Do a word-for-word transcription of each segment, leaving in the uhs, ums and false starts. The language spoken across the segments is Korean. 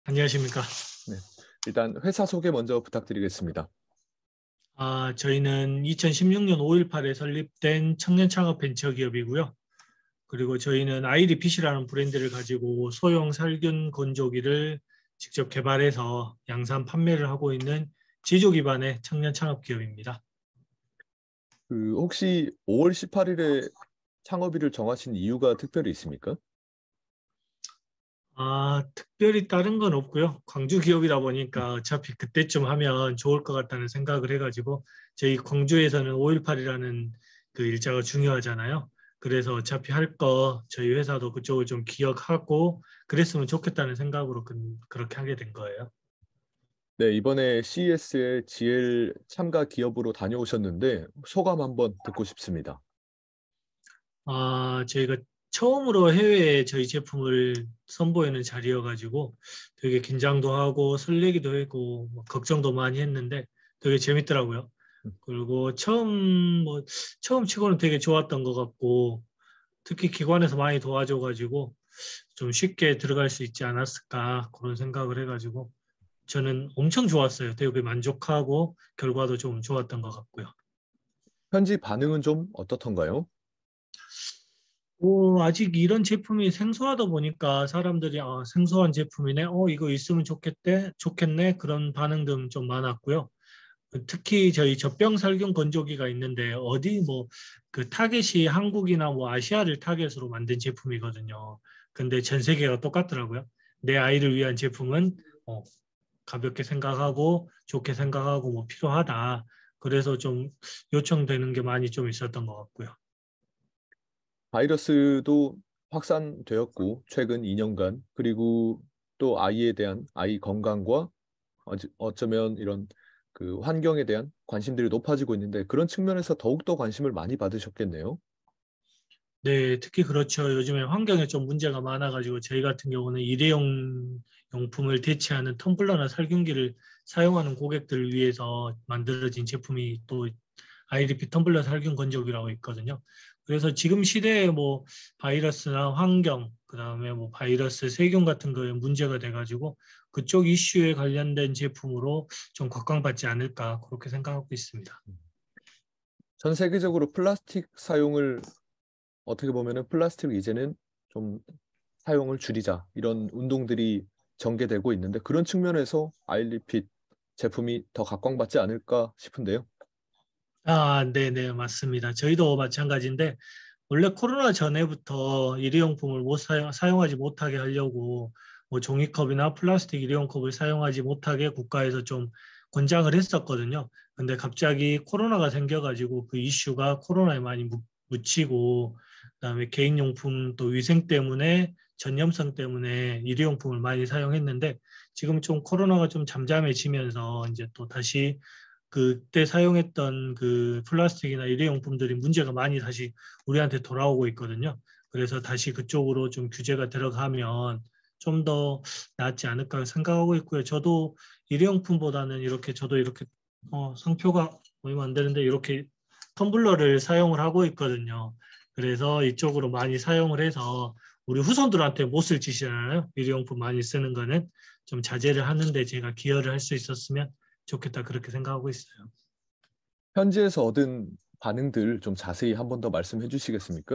안녕하십니까. 네, 일단 회사 소개 먼저 부탁드리겠습니다. 아, 저희는 이천십육 년 오월 팔일에 설립된 청년 창업 벤처 기업이고요. 그리고 저희는 아이리핏이라는 브랜드를 가지고 소형 살균 건조기를 직접 개발해서 양산 판매를 하고 있는 제조 기반의 청년 창업 기업입니다. 그 혹시 오월 십팔일에 창업일을 정하신 이유가 특별히 있습니까? 아, 특별히 다른 건 없고요. 광주 기업이다 보니까 어차피 그때쯤 하면 좋을 것 같다는 생각을 해가지고 저희 광주에서는 오월 팔일이라는 그 일자가 중요하잖아요. 그래서 어차피 할 거 저희 회사도 그쪽을 좀 기억하고 그랬으면 좋겠다는 생각으로 그, 그렇게 하게 된 거예요. 네, 이번에 씨이에스의 지엘 참가 기업으로 다녀오셨는데 소감 한번 듣고 싶습니다. 아, 저희가 처음으로 해외에 저희 제품을 선보이는 자리여가지고 되게 긴장도 하고 설레기도 했고 뭐 걱정도 많이 했는데 되게 재밌더라고요. 음, 그리고 처음 뭐 처음 치고는 되게 좋았던 것 같고 특히 기관에서 많이 도와줘가지고 좀 쉽게 들어갈 수 있지 않았을까 그런 생각을 해가지고 저는 엄청 좋았어요. 되게 만족하고 결과도 좀 좋았던 것 같고요. 현지 반응은 좀 어떻던가요? 오, 아직 이런 제품이 생소하다 보니까 사람들이 아, 생소한 제품이네. 어, 이거 있으면 좋겠대. 좋겠네. 그런 반응도 좀 많았고요. 특히 저희 젖병 살균 건조기가 있는데 어디 뭐 그 타겟이 한국이나 뭐 아시아를 타겟으로 만든 제품이거든요. 근데 전 세계가 똑같더라고요. 내 아이를 위한 제품은 어, 가볍게 생각하고 좋게 생각하고 뭐 필요하다. 그래서 좀 요청되는 게 많이 좀 있었던 것 같고요. 바이러스도 확산되었고 최근 이 년간 그리고 또 아이에 대한 아이 건강과 어찌- 어쩌면 이런 그 환경에 대한 관심들이 높아지고 있는데 그런 측면에서 더욱더 관심을 많이 받으셨겠네요. 네, 특히 그렇죠. 요즘에 환경에 좀 문제가 많아가지고 저희 같은 경우는 일회용 용품을 대체하는 텀블러나 살균기를 사용하는 고객들을 위해서 만들어진 제품이 또 아이리피 텀블러 살균 건조기라고 있거든요. 그래서 지금 시대에 뭐 바이러스나 환경, 그다음에 뭐 바이러스, 세균 같은 거에 문제가 돼가지고 그쪽 이슈에 관련된 제품으로 좀 각광받지 않을까 그렇게 생각하고 있습니다. 전 세계적으로 플라스틱 사용을 어떻게 보면은 플라스틱 이제는 좀 사용을 줄이자 이런 운동들이 전개되고 있는데 그런 측면에서 아일리핏 제품이 더 각광받지 않을까 싶은데요. 아, 네네, 맞습니다. 저희도 마찬가지인데, 원래 코로나 전에부터 일회용품을 못 사용, 사용하지 못하게 하려고, 뭐 종이컵이나 플라스틱 일회용컵을 사용하지 못하게 국가에서 좀 권장을 했었거든요. 근데 갑자기 코로나가 생겨가지고 그 이슈가 코로나에 많이 묻- 묻히고, 그다음에 개인용품 또 위생 때문에 전염성 때문에 일회용품을 많이 사용했는데, 지금 좀 코로나가 좀 잠잠해지면서 이제 또 다시 그때 사용했던 그 플라스틱이나 일회용품들이 문제가 많이 다시 우리한테 돌아오고 있거든요. 그래서 다시 그쪽으로 좀 규제가 들어가면 좀 더 낫지 않을까 생각하고 있고요. 저도 일회용품보다는 이렇게 저도 이렇게 어, 상표가 얼마 안 되는데 이렇게 텀블러를 사용을 하고 있거든요. 그래서 이쪽으로 많이 사용을 해서 우리 후손들한테 못 쓸 짓이잖아요. 일회용품 많이 쓰는 거는 좀 자제를 하는데 제가 기여를 할 수 있었으면 좋겠다 그렇게 생각하고 있어요. 현지에서 얻은 반응들 좀 자세히 한 번 더 말씀해 주시겠습니까?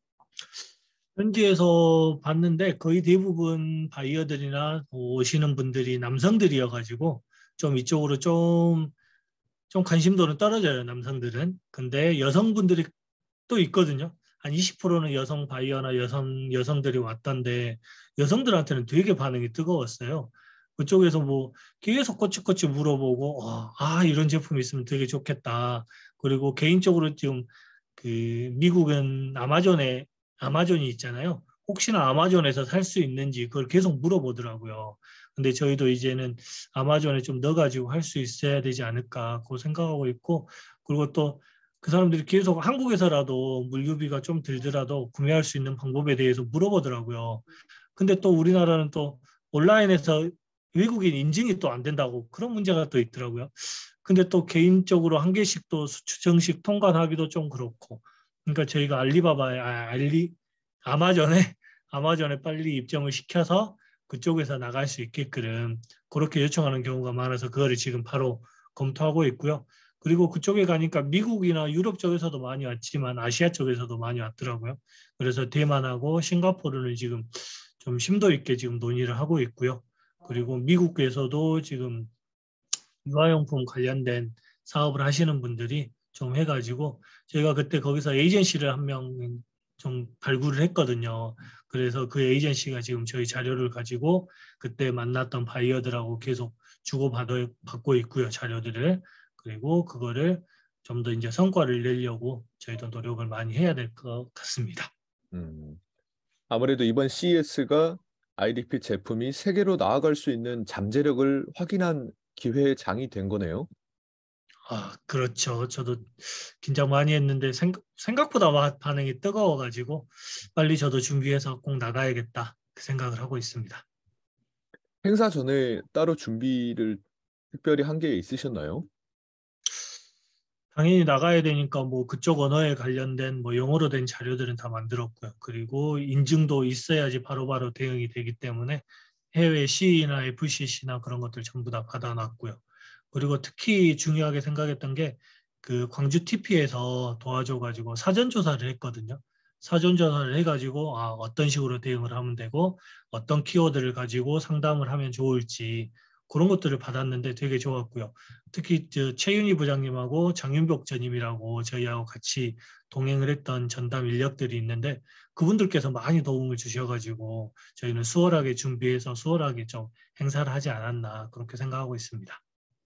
현지에서 봤는데 거의 대부분 바이어들이나 오시는 분들이 남성들이어가지고 좀 이쪽으로 좀, 좀 관심도는 떨어져요, 남성들은. 근데 여성분들이 또 있거든요. 한 이십 퍼센트는 여성 바이어나 여성, 여성들이 왔던데 여성들한테는 되게 반응이 뜨거웠어요. 그쪽에서 뭐 계속 꼬치꼬치 물어보고, 어, 아, 이런 제품 있으면 되게 좋겠다. 그리고 개인적으로 지금 그 미국은 아마존에 아마존이 있잖아요. 혹시나 아마존에서 살 수 있는지 그걸 계속 물어보더라고요. 근데 저희도 이제는 아마존에 좀 넣어가지고 할 수 있어야 되지 않을까 그 생각하고 있고 그리고 또 그 사람들이 계속 한국에서라도 물류비가 좀 들더라도 구매할 수 있는 방법에 대해서 물어보더라고요. 근데 또 우리나라는 또 온라인에서 외국인 인증이 또 안 된다고 그런 문제가 또 있더라고요. 근데 또 개인적으로 한 개씩 또 수출 정식 통관하기도 좀 그렇고. 그러니까 저희가 알리바바에 아, 알리 아마존에 아마존에 빨리 입점을 시켜서 그쪽에서 나갈 수 있게끔 그렇게 요청하는 경우가 많아서 그거를 지금 바로 검토하고 있고요. 그리고 그쪽에 가니까 미국이나 유럽 쪽에서도 많이 왔지만 아시아 쪽에서도 많이 왔더라고요. 그래서 대만하고 싱가포르를 지금 좀 심도 있게 지금 논의를 하고 있고요. 그리고 미국에서도 지금 유아용품 관련된 사업을 하시는 분들이 좀 해가지고 저희가 그때 거기서 에이전시를 한 명 좀 발굴을 했거든요. 그래서 그 에이전시가 지금 저희 자료를 가지고 그때 만났던 바이어들하고 계속 주고받고 있고요. 자료들을. 그리고 그거를 좀 더 이제 성과를 내려고 저희도 노력을 많이 해야 될 것 같습니다. 음, 아무래도 이번 씨이에스가 아이디피 제품이 세계로 나아갈 수 있는 잠재력을 확인한 기회의 장이 된 거네요. 아, 그렇죠. 저도 긴장 많이 했는데 생각, 생각보다 반응이 뜨거워가지고 빨리 저도 준비해서 꼭 나가야겠다 그 생각을 하고 있습니다. 행사 전에 따로 준비를 특별히 한 게 있으셨나요? 당연히 나가야 되니까 뭐 그쪽 언어에 관련된 뭐 영어로 된 자료들은 다 만들었고요. 그리고 인증도 있어야지 바로바로 대응이 되기 때문에 해외 씨이나 에프씨씨나 그런 것들 전부 다 받아놨고요. 그리고 특히 중요하게 생각했던 게 그 광주 티피에서 도와줘가지고 사전 조사를 했거든요. 사전 조사를 해가지고 아, 어떤 식으로 대응을 하면 되고 어떤 키워드를 가지고 상담을 하면 좋을지 그런 것들을 받았는데 되게 좋았고요. 특히 저 최윤희 부장님하고 장윤복 전임이라고 저희하고 같이 동행을 했던 전담 인력들이 있는데 그분들께서 많이 도움을 주셔가지고 저희는 수월하게 준비해서 수월하게 좀 행사를 하지 않았나 그렇게 생각하고 있습니다.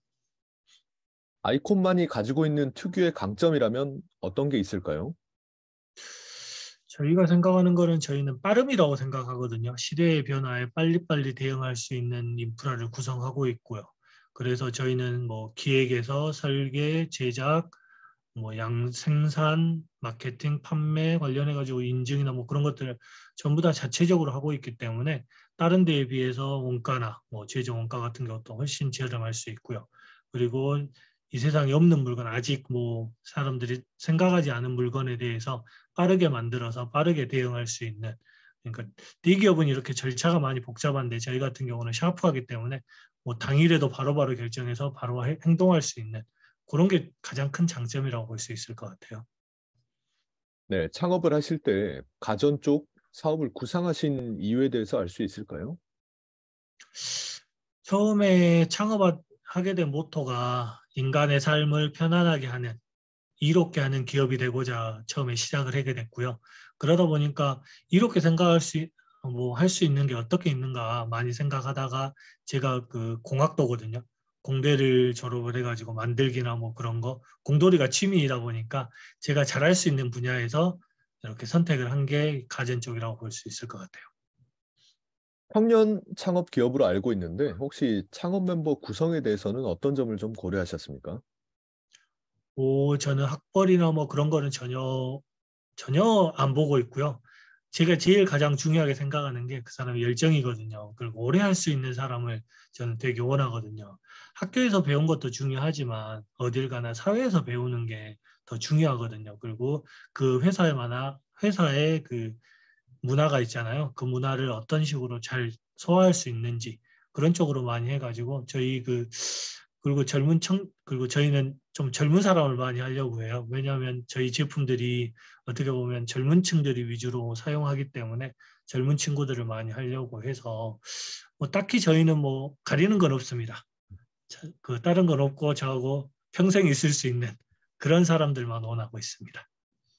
아이콘만이 가지고 있는 특유의 강점이라면 어떤 게 있을까요? 저희가 생각하는 거는 저희는 빠름이라고 생각하거든요. 시대의 변화에 빨리빨리 대응할 수 있는 인프라를 구성하고 있고요. 그래서 저희는 뭐 기획에서 설계, 제작, 뭐 양 생산, 마케팅, 판매 관련해 가지고 인증이나 뭐 그런 것들을 전부 다 자체적으로 하고 있기 때문에 다른 데에 비해서 원가나 뭐 제조 원가 같은 것도 훨씬 저렴할 수 있고요. 그리고 이 세상에 없는 물건 아직 뭐 사람들이 생각하지 않은 물건에 대해서 빠르게 만들어서 빠르게 대응할 수 있는 그러니까 대기업은 이렇게 절차가 많이 복잡한데 저희 같은 경우는 샤프하기 때문에 뭐 당일에도 바로바로 결정해서 바로 행동할 수 있는 그런 게 가장 큰 장점이라고 볼 수 있을 것 같아요. 네, 창업을 하실 때 가전 쪽 사업을 구상하신 이유에 대해서 알 수 있을까요? 처음에 창업하게 된 모토가 인간의 삶을 편안하게 하는, 이롭게 하는 기업이 되고자 처음에 시작을 하게 됐고요. 그러다 보니까 이렇게 생각할 수, 뭐 할 수 있는 게 어떻게 있는가 많이 생각하다가 제가 그 공학도거든요. 공대를 졸업을 해가지고 만들기나 뭐 그런 거, 공돌이가 취미이다 보니까 제가 잘할 수 있는 분야에서 이렇게 선택을 한 게 가전 쪽이라고 볼 수 있을 것 같아요. 청년 창업 기업으로 알고 있는데 혹시 창업 멤버 구성에 대해서는 어떤 점을 좀 고려하셨습니까? 오, 저는 학벌이나 뭐 그런 거는 전혀 전혀 안 보고 있고요. 제가 제일 가장 중요하게 생각하는 게 그 사람의 열정이거든요. 그리고 오래 할 수 있는 사람을 저는 되게 원하거든요. 학교에서 배운 것도 중요하지만 어딜 가나 사회에서 배우는 게 더 중요하거든요. 그리고 그 회사에 만나 회사의 그 문화가 있잖아요. 그 문화를 어떤 식으로 잘 소화할 수 있는지 그런 쪽으로 많이 해가지고 저희 그 그리고 젊은 청 그리고 저희는 좀 젊은 사람을 많이 하려고 해요. 왜냐하면 저희 제품들이 어떻게 보면 젊은 층들이 위주로 사용하기 때문에 젊은 친구들을 많이 하려고 해서 뭐 딱히 저희는 뭐 가리는 건 없습니다. 그 다른 건 없고 저하고 평생 있을 수 있는 그런 사람들만 원하고 있습니다.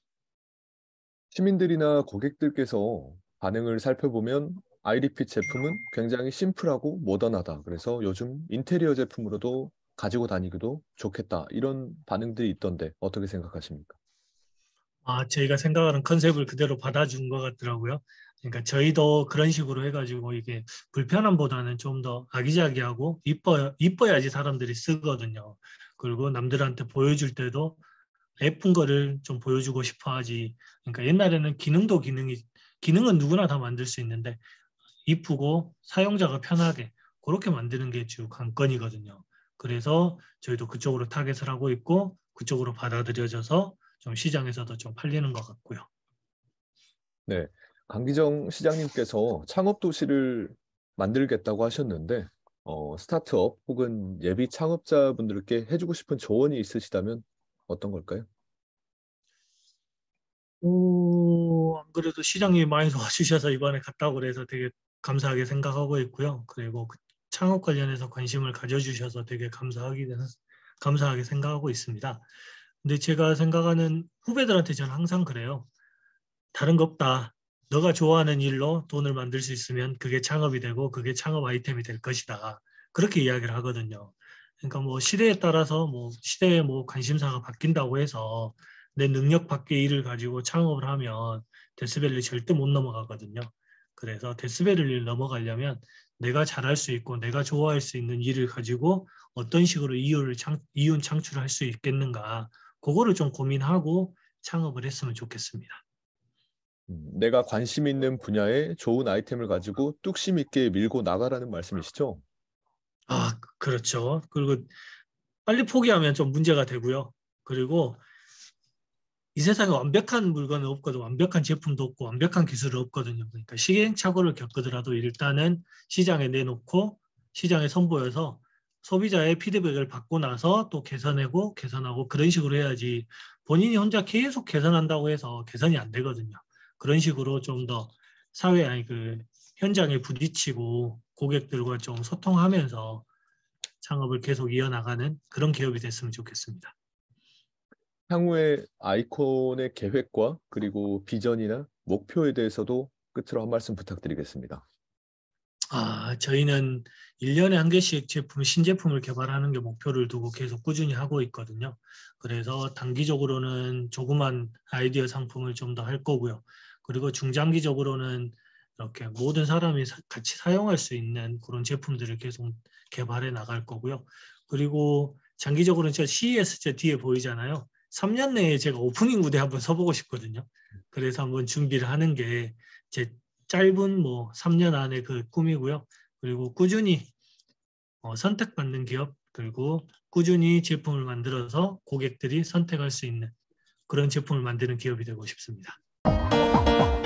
시민들이나 고객들께서 반응을 살펴보면 아이디피 제품은 굉장히 심플하고 모던하다. 그래서 요즘 인테리어 제품으로도 가지고 다니기도 좋겠다. 이런 반응들이 있던데 어떻게 생각하십니까? 아, 저희가 생각하는 컨셉을 그대로 받아준 것 같더라고요. 그러니까 저희도 그런 식으로 해가지고 이게 불편함보다는 좀 더 아기자기하고 이뻐, 이뻐야지 사람들이 쓰거든요. 그리고 남들한테 보여줄 때도 예쁜 거를 좀 보여주고 싶어 하지. 그러니까 옛날에는 기능도 기능이, 기능은 누구나 다 만들 수 있는데 이쁘고 사용자가 편하게 그렇게 만드는 게 주 관건이거든요. 그래서 저희도 그쪽으로 타겟을 하고 있고 그쪽으로 받아들여져서 좀 시장에서도 좀 팔리는 것 같고요. 네. 강기정 시장님께서 창업 도시를 만들겠다고 하셨는데 어, 스타트업 혹은 예비 창업자분들께 해주고 싶은 조언이 있으시다면 어떤 걸까요? 오, 안 그래도 시장님이 많이 도와주셔서 이번에 갔다고 그래서 되게 감사하게 생각하고 있고요. 그리고 그 창업 관련해서 관심을 가져주셔서 되게 감사하게, 감사하게 생각하고 있습니다. 근데 제가 생각하는 후배들한테 저는 항상 그래요. 다른 거 없다. 너가 좋아하는 일로 돈을 만들 수 있으면 그게 창업이 되고 그게 창업 아이템이 될 것이다. 그렇게 이야기를 하거든요. 그러니까 뭐 시대에 따라서 뭐 시대의 뭐 관심사가 바뀐다고 해서 내 능력 밖의 일을 가지고 창업을 하면 데스밸리 절대 못 넘어가거든요. 그래서 데스밸리를 넘어가려면 내가 잘할 수 있고 내가 좋아할 수 있는 일을 가지고 어떤 식으로 이윤을 창, 이윤 창출할 수 있겠는가. 그거를 좀 고민하고 창업을 했으면 좋겠습니다. 음, 내가 관심 있는 분야에 좋은 아이템을 가지고 뚝심 있게 밀고 나가라는 말씀이시죠? 아, 그렇죠. 그리고 빨리 포기하면 좀 문제가 되고요. 그리고 이 세상에 완벽한 물건은 없거든. 완벽한 제품도 없고 완벽한 기술은 없거든요. 그러니까 시행착오를 겪으더라도 일단은 시장에 내놓고 시장에 선보여서 소비자의 피드백을 받고 나서 또 개선하고 개선하고 그런 식으로 해야지 본인이 혼자 계속 개선한다고 해서 개선이 안 되거든요. 그런 식으로 좀 더 사회 아니 그 현장에 부딪히고 고객들과 좀 소통하면서 창업을 계속 이어나가는 그런 기업이 됐으면 좋겠습니다. 향후의 아이콘의 계획과 그리고 비전이나 목표에 대해서도 끝으로 한 말씀 부탁드리겠습니다. 아, 저희는 일 년에 한 개씩 제품, 신제품을 개발하는 게 목표를 두고 계속 꾸준히 하고 있거든요. 그래서 단기적으로는 조그만 아이디어 상품을 좀 더 할 거고요. 그리고 중장기적으로는 이렇게 모든 사람이 사- 같이 사용할 수 있는 그런 제품들을 계속 개발해 나갈 거고요. 그리고 장기적으로는 저 씨이에스 저 뒤에 보이잖아요. 삼 년 내에 제가 오프닝 무대 한번 서보고 싶거든요. 그래서 한번 준비를 하는 게제 짧은 뭐 삼 년 안에 그 꿈이고요. 그리고 꾸준히 어, 선택받는 기업 그리고 꾸준히 제품을 만들어서 고객들이 선택할 수 있는 그런 제품을 만드는 기업이 되고 싶습니다.